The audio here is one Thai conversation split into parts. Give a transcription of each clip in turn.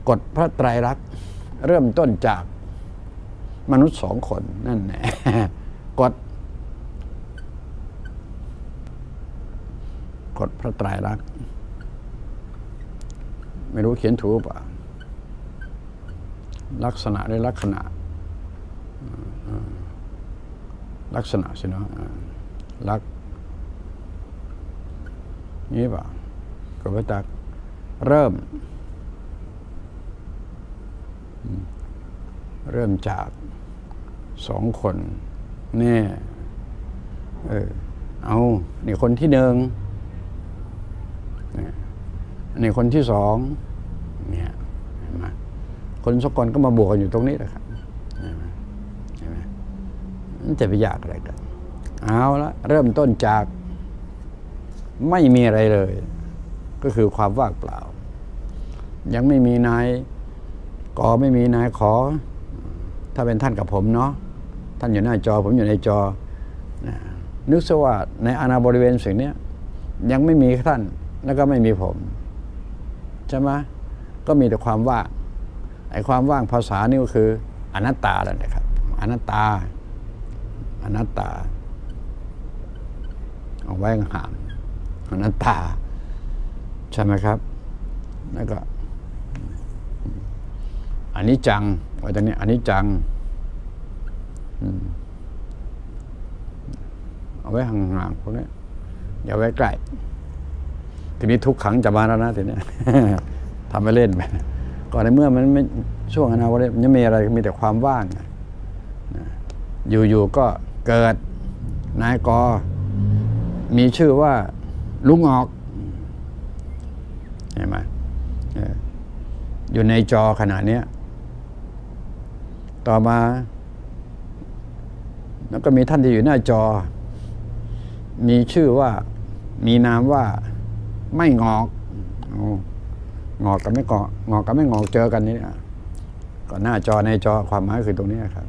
กฎพระไตรลักษณ์เริ่มต้นจากมนุษย์2 คนนั่นแหละกฎพระไตรลักษณ์ไม่รู้เขียนถูกป่ะลักษณะหรือลักษณะลักษณะสิเนาะลักนี่ป่ะก็ไปจากเริ่มจาก2 คนเนี่ยเอานี่คนที่1นี่คนที่2เนี่ยเห็นไหมคน2 คนก็มาบวกกันอยู่ตรงนี้แหละครับเห็นไหมมันจะไปยากอะไรกันเอาละเริ่มต้นจากไม่มีอะไรเลยก็คือความว่างเปล่ายังไม่มีนายกอไม่มีนายขอถ้าเป็นท่านกับผมเนาะท่านอยู่หน้าจอผมอยู่ในจอนึกซะว่าในอาณาบริเวณสิ่งนี้ยังไม่มีท่านแล้วก็ไม่มีผมใช่ไหมก็มีแต่ความว่างไอ้ความว่างภาษานี่ก็คืออนัตตาแล้วนะครับอนัตตาเอาไว้ห่างอนัตตาใช่ไหมครับแล้วก็อนิจจังไว้ตรงนี้อนิจจังเอาไว้ห่างๆพวกนี้อย่าไว้ใกล้ทีนี้ทุกขังจะมาแล้วนะทีนี้ ทำไปเล่นไปก่อนในเมื่อมันไม่ช่วงอนาคตมันยังมีอะไรมีแต่ความว่างอยู่ๆก็เกิดนายกมีชื่อว่าลุงออกเห็นไหมอยู่ในจอขณะนี้ต่อมาแล้วก็มีท่านที่อยู่หน้าจอมีชื่อว่ามีนามว่าไม่งอกงอกกับไม่งอกเจอกันนี่ก็หน้าจอในจอความหมายคือตรงนี้ครับ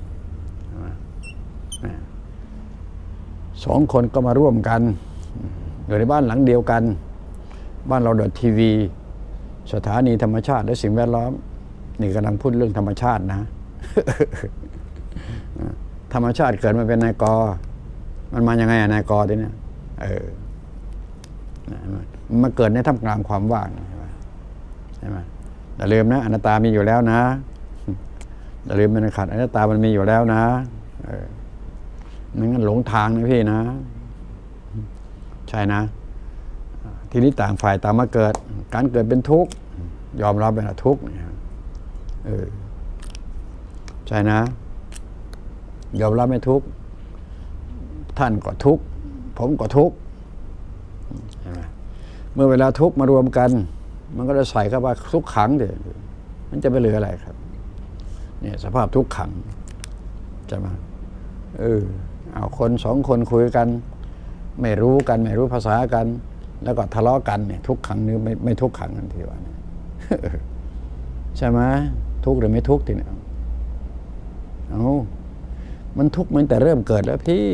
2 คนก็มาร่วมกันอยู่ในบ้านหลังเดียวกันบ้านเราทีวีสถานีธรรมชาติและสิ่งแวดล้อมนี่กำลังพูดเรื่องธรรมชาตินะ ธรรมชาติเกิดมาเป็นนายกมันมายังไงนายกทีนี้มันมาเกิดในท่ามกลางความว่างใช่ไหมอย่าลืมนะอนัตตามีอยู่แล้วนะอย่าลืมมันขาดอนัตตามันมีอยู่แล้วนะไม่งั้นหลงทางนะพี่นะใช่นะทีนี้ต่างฝ่ายต่างมาเกิดการเกิดเป็นทุกข์ยอมรับเป็นทุกข์ใช่นะยอมรับไม่ทุกข์ท่านก็ทุกข์ผมก็ทุกข์เมื่อเวลาทุกข์มารวมกันมันก็จะใส่เข้าไปทุกขังเดี๋ยวมันจะไปเหลืออะไรครับเนี่ยสภาพทุกขังจะมาเอาคน2 คนคุยกันไม่รู้กันไม่รู้ภาษากันแล้วก็ทะเลาะกันเนี่ยทุกขังนึงไม่ทุกขังกันทีว่าใช่ไหมทุกหรือไม่ทุกทีเนี่ยมันทุกข์มันแต่เริ่มเกิดแล้วพี่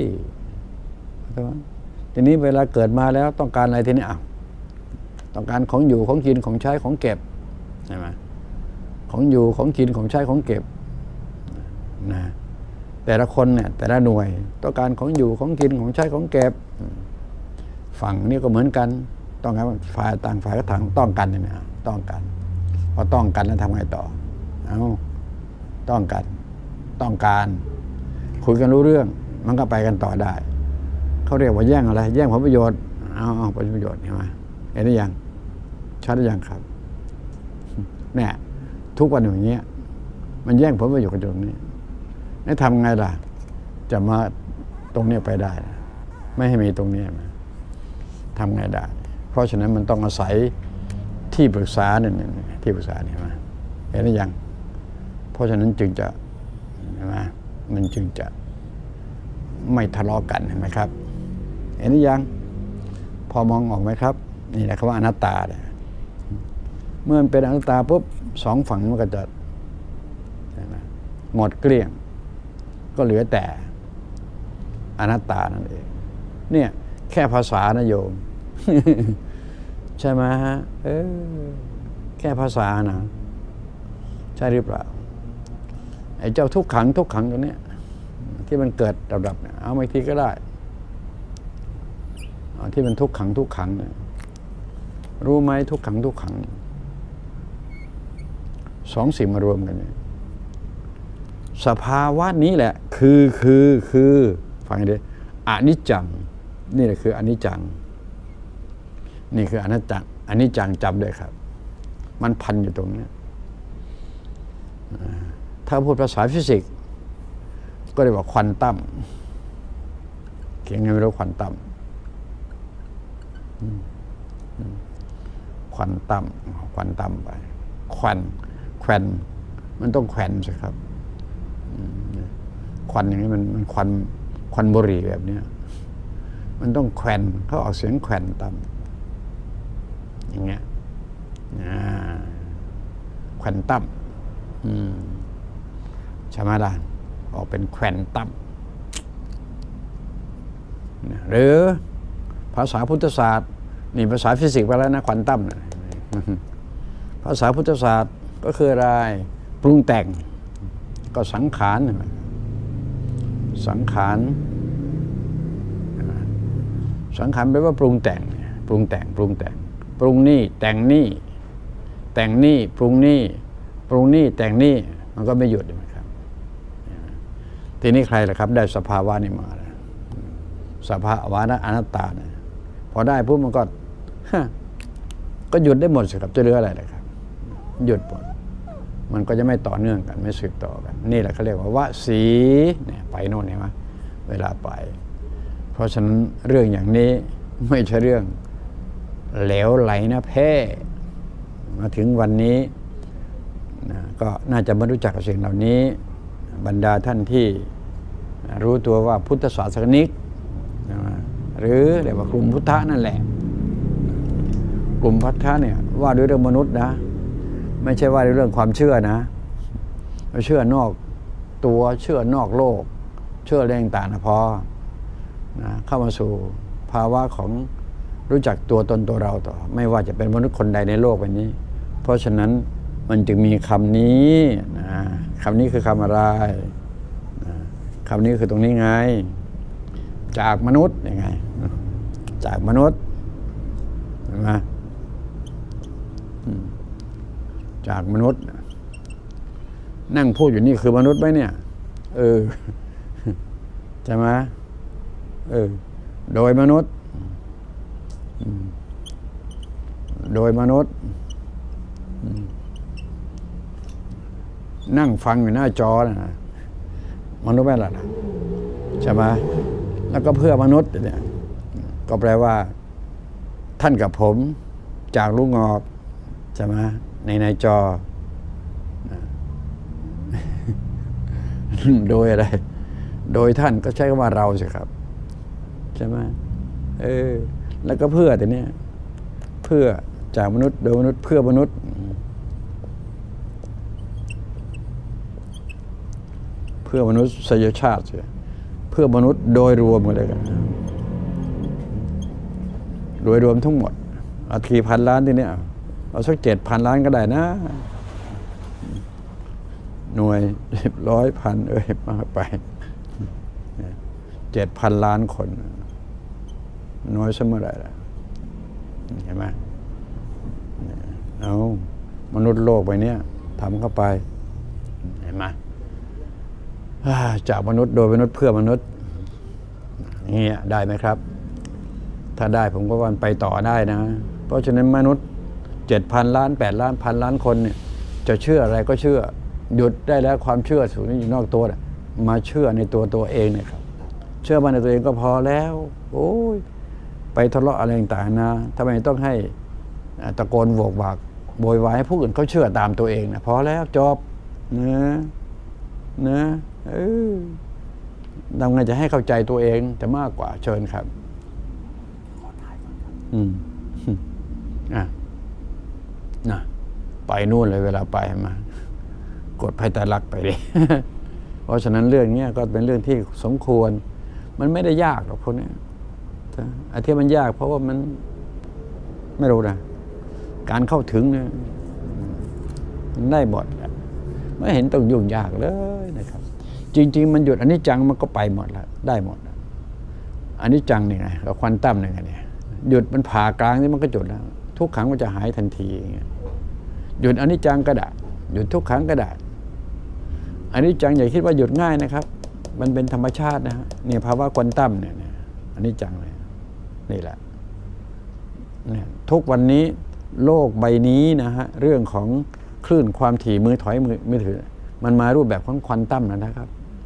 ทีนี้เวลาเกิดมาแล้วต้องการอะไรทีนี้ต้องการของอยู่ของกินของใช้ของเก็บใช่ไหมของอยู่ของกินของใช้ของเก็บนะแต่ละคนเนี่ยแต่ละหน่วยต้องการของอยู่ของกินของใช้ของเก็บฝั่งนี้ก็เหมือนกันต้องการฝ่ายต่างฝ่ายก็ทางต้องกันใช่ไหมต้องกันพอต้องกันแล้วทำไงต่อต้องกันต้องการคุยกันรู้เรื่องมันก็ไปกันต่อได้เขาเรียกว่าแย่งอะไรแย่งผลประโยชน์ผลประโยชน์เห็นไหมเห็นหรือยังชัดหรือยังครับเนี่ยทุกวันอย่างเงี้ยมันแย่งผลประโยชน์กันตรงนี้นี่ทำไงล่ะจะมาตรงนี้ไปได้ไม่ให้มีตรงนี้มาทำไงได้เพราะฉะนั้นมันต้องอาศัยที่ปรึกษาเนี่ยที่ปรึกษาเนี่ยมาเห็นหรือยังเพราะฉะนั้นจึงจะเห็นไหมมันจึงจะไม่ทะเลาะกันเห็นไหมครับเห็นหรือยังพอมองออกไหมครับนี่แหละคำว่าอนัตตาเนี่ยเมื่อมันเป็นอนัตตาปุ๊บ2 ฝั่งมันก็จะหมดเกลี้ยงก็เหลือแต่อนัตตานั่นเองเนี่ยแค่ภาษานะโยม ใช่ไหมฮะแค่ภาษานะช่หรือเปล่าไอ้เจ้าทุกขังตัวเนี้ยที่มันเกิดดับเนี่ยเอาไม่ทีก็ได้ที่มันทุกขังเนี่ยรู้ไหมทุกขังสองสิ่งมารวมกันเนี่ยสภาวะนี้แหละคือฟังดิอนิจจังนี่แหละคืออนิจจังนี่คืออนัตตาอนิจจังจำด้วยครับมันพันอยู่ตรงนี้ถ้าพูดภาษาฟิสิกส์ก็เรียกว่าควอนตัมเขียนไงไม่รู้ควอนตัมควอนตัมไปแขวนมันต้องแขวนสิครับควันอย่างนี้มันควันบุหรี่แบบนี้มันต้องแขวนเขาออกเสียงแขวนตัมอย่างเงี้ยแขวนตัมใช่ไหมล่ะออกเป็นแขวนตัมหรือภาษาพุทธศาสตร์นี่ภาษาฟิสิกส์ไปแล้วนะควอนตัมนะภาษาพุทธศาสตร์ก็คืออะไรปรุงแต่งก็สังขารแปลว่าปรุงแต่งปรุงนี่แต่งนี่ปรุงนี่แต่งนี่มันก็ไม่หยุดนะครับทีนี้ใครล่ะครับได้สภาวะนี่มาสภาวะอนัตตาเนี่ยพอได้ปุ๊บมันก็หยุดได้หมดสิครับจะเหลืออะไรล่ะครับหยุดหมดมันก็จะไม่ต่อเนื่องกันไม่สืบต่อกันนี่แหละเขาเรียกว่าวสีเนี่ยไปโน่นเห็นไหมเวลาไปเพราะฉะนั้นเรื่องอย่างนี้ไม่ใช่เรื่องเหลวไหลนะแพ้มาถึงวันนี้ก็น่าจะไม่รู้จักกับสิ่งเหล่านี้บรรดาท่านที่รู้ตัวว่าพุทธศาสนิกหรือเรียกว่ากลุ่มพุทธะนั่นแหละกลุ่มพุทธะเนี่ยว่าด้วยเรื่องมนุษย์นะไม่ใช่ว่าด้วยเรื่องความเชื่อนะเชื่อนอกตัวเชื่อนอกโลกเชื่อเรื่องต่างนะพอเข้ามาสู่ภาวะของรู้จักตัวตนตัวเราต่อไม่ว่าจะเป็นมนุษย์คนใดในโลกใบนี้เพราะฉะนั้นมันจึงมีคำนี้คำนี้คือคำอะไรคำนี้คือตรงนี้ไงจากมนุษย์ยังไงจากมนุษย์เห็นไหมจากมนุษย์นั่งพูดอยู่นี่คือมนุษย์ไหมเนี่ยใช่ไหมโดยมนุษย์นั่งฟังอยู่หน้าจอนะมนุษย์ไม่หลับใช่ไหมแล้วก็เพื่อมนุษย์เนี่ยก็แปลว่าท่านกับผมจากลูกงอกใช่ไหมในจอโดยอะไรโดยท่านก็ใช้คำว่าเราสิครับใช่ไหมแล้วก็เพื่อแต่เนี้ยเพื่อจากมนุษย์โดยมนุษย์เพื่อมนุษย์เพื่อมนุษยชาติเพื่อมนุษย์โดยรวมอะไรกันโดยรวมทั้งหมดเอากี่พันล้านทีเนี้ยเอาสัก7,000 ล้านก็ได้นะหน่วย10 100 1,000มากไป7,000 ล้านคนน้อยเสมอไรล่ะเห็นไหมเอามนุษย์โลกไปเนี้ยทำเข้าไปเห็นไหมจากมนุษย์โดยมนุษย์เพื่อมนุษย์อย่างเงี้ยได้ไหมครับถ้าได้ผมก็วันไปต่อได้นะเพราะฉะนั้นมนุษย์7,000 ล้าน8 ล้าน1,000 ล้านคนเนี่ยจะเชื่ออะไรก็เชื่อหยุดได้แล้วความเชื่อสูงอยู่นอกตัวมาเชื่อในตัวเองเนี่ยครับเชื่อมันในตัวเองก็พอแล้วโอ้ยไปทะเลาะอะไรต่างๆนะทำไมต้องให้ตะโกนโวกวากโวยวายให้ผู้อื่นเขาเชื่อตามตัวเองนะพอแล้วจบนะทำไงจะให้เข้าใจตัวเองแต่มากกว่าเชิญครับไปนู่นเลยเวลาไปมากดไพ่ตาลักไปดิเพราะฉะนั้นเรื่องนี้ก็เป็นเรื่องที่สมควรมันไม่ได้ยากหรอกพวกนี้ไอ้ที่มันยากเพราะว่ามันไม่รู้นะการเข้าถึงเนี่ยมันได้หมดไม่เห็นต้องยุ่งยากเลยนะครับ จริงๆมันหยุดอนิจจังมันก็ไปหมดแล้วได้หมดอนิจจังนี่ไงกับควอนตัมนี่ไงเนี่ยหยุดมันผ่ากลางนี่มันก็จุดแล้วทุกขังมันจะหายทันทีอย่างเงี้ยหยุดอนิจจังก็ได้หยุดทุกขังก็ได้อนิจจังอย่าคิดว่าหยุดง่ายนะครับมันเป็นธรรมชาตินะฮะเนี่ยภาวะควอนตัมเนี่ยอนิจจังเลยนี่แหละเนี่ยทุกวันนี้โลกใบนี้นะฮะเรื่องของคลื่นความถี่มือถอยมือถือมันมารูปแบบของควอนตัมนะครับ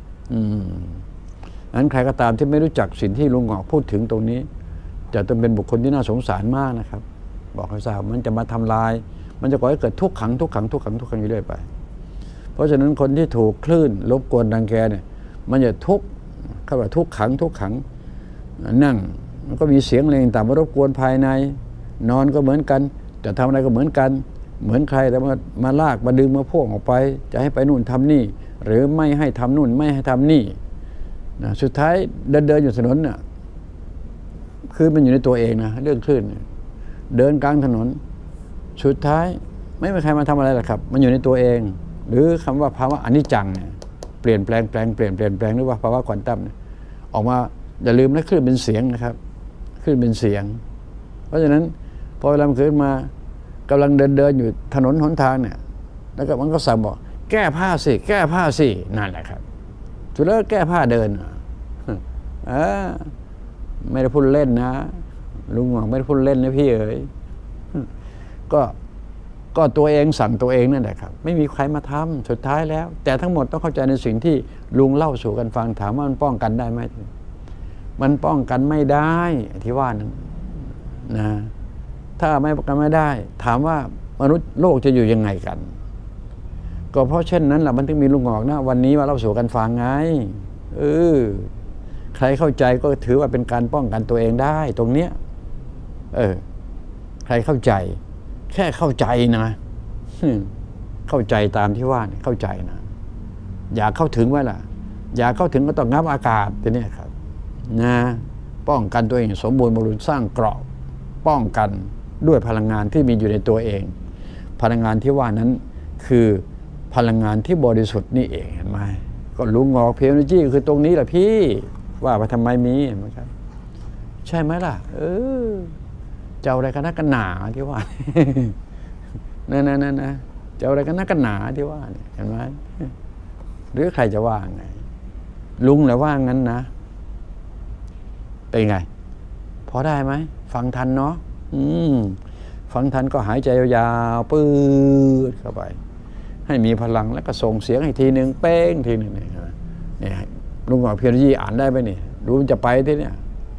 นั้นใครก็ตามที่ไม่รู้จักสิ่งที่ลุงหงอกพูดถึงตรงนี้จะต้องเป็นบุคคลที่น่าสงสารมากนะครับบอกให้ทราบมันจะมาทำลายมันจะก่อให้เกิดทุกขังอยู่เรื่อยไปเพราะฉะนั้นคนที่ถูกคลื่นรบกวนรังแกเนี่ยมันจะทุกข์เข้าไปทุกขังนั่งมันก็มีเสียงอะไรต่างๆมารบกวนภายในนอนก็เหมือนกันจะทำอะไรก็เหมือนกันเหมือนใครแต่มาลากมาดึงมาพ่วงออกไปจะให้ไปนู่นทำนี่หรือไม่ให้ทำนู่นไม่ให้ทำนี่นะสุดท้ายเดินอยู่ถนนน่ะคือมันอยู่ในตัวเองนะเรื่องคลื่นเดินกลางถนนสุดท้ายไม่มีใครมาทำอะไรหรอกครับมันอยู่ในตัวเองหรือคำว่าภาวะอนิจจังเนี่ยเปลี่ยนแปลงหรือว่าภาวะควอนตัมเนี่ยออกมาอย่าลืมนะคลื่นเป็นเสียงนะครับคลื่นเป็นเสียงเพราะฉะนั้นพอเวลามันขึ้นมากำลังเดินอยู่ถนนหนทางเนี่ยแล้วก็มันก็สั่งบอกแก้ผ้าสินั่นแหละครับสุดแล้วแก้ผ้าเดินไม่ได้พูดเล่นนะลุงหวังไม่ได้พูดเล่นนะพี่เอ๋ยก็ตัวเองสั่งตัวเองนั่นแหละครับไม่มีใครมาทำสุดท้ายแล้วแต่ทั้งหมดต้องเข้าใจในสิ่งที่ลุงเล่าสู่กันฟังถามว่ามันป้องกันได้ไหมมันป้องกันไม่ได้ที่ว่านั้นนะถ้าไม่ป้องกันไม่ได้ถามว่ามนุษย์โลกจะอยู่ยังไงกันก็เพราะเช่นนั้นแหละมันถึงมีลุงหงอกนะวันนี้มาเล่าสู่กันฟังไงใครเข้าใจก็ถือว่าเป็นการป้องกันตัวเองได้ตรงเนี้ยใครเข้าใจแค่เข้าใจนะเข้าใจตามที่ว่าเนี่ยเข้าใจนะอยากเข้าถึงไว้ล่ะอยากเข้าถึงก็ต้องงับอากาศตัวนี้ครับนะป้องกันตัวเองสมบูรณ์บริบูรณ์สร้างเกราะป้องกันด้วยพลังงานที่มีอยู่ในตัวเองพลังงานที่ว่านั้นคือพลังงานที่บริสุทธิ์นี่เองเห็นไหมก็ลุงงอกเพลนจี้คือตรงนี้แหละพี่ว่าไปทำไมมีเห็นไหมครับใช่ไหมล่ะจะอะไรกันนักกันหนาที่ว่านะจะอะไรกันนักกันหนาที่ว่าเห็นไหมหรือใครจะว่าไงลุงแหละว่างั้นนะเป็นไงพอได้ไหมฟังทันเนาะฟังทันก็หายใจยาวๆปื๊ดเข้าไปให้มีพลังแล้วก็ส่งเสียงให้ทีหนึ่งเป้งทีหนึ่งเนี่ยลุงหงอกเพียรยี่อ่านได้ไหมเนี่ยรู้มันจะไปที่เนี่ย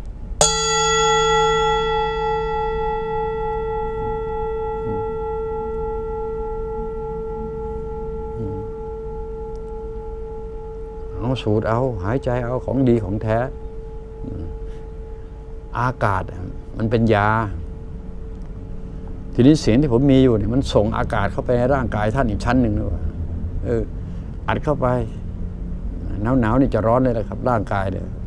เอาสูดเอาหายใจเอาของดีของแท้อากาศมันเป็นยาทีนี้เสียงที่ผมมีอยู่เนี่ยมันส่งอากาศเข้าไปในร่างกายท่านอีกชั้นหนึ่งเลยว่าอัดเข้าไปหนาวนี่จะร้อนเลยแหละครับร่างกายเลย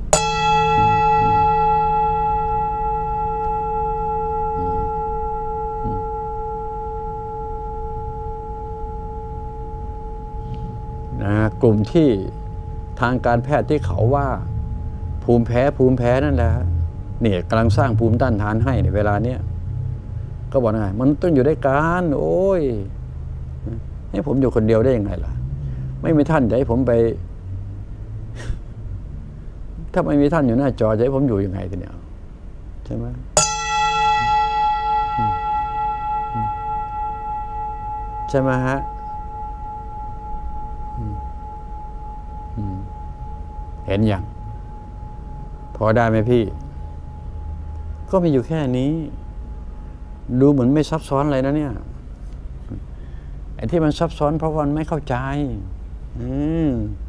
กลุ่มที่ทางการแพทย์ที่เขาว่าภูมิแพ้นั่นแหละเนี่ยกำลังสร้างภูมิต้านทานให้ในเวลาเนี้ยก็บอกไงมันต้องอยู่ด้วยกันโอ้ยให้ผมอยู่คนเดียวได้ยังไงล่ะไม่มีท่านจะให้ผมไปถ้าไม่มีท่านอยู่หน้าจอจะให้ผมอยู่ยังไงทีเนี้ยใช่ไหมใช่ไหมฮะเห็นยังพอได้ไหมพี่ก็มีอยู่แค่นี้ดูเหมือนไม่ซับซ้อนอะไรนะเนี่ยไอ้ที่มันซับซ้อนเพราะว่ามันไม่เข้าใจ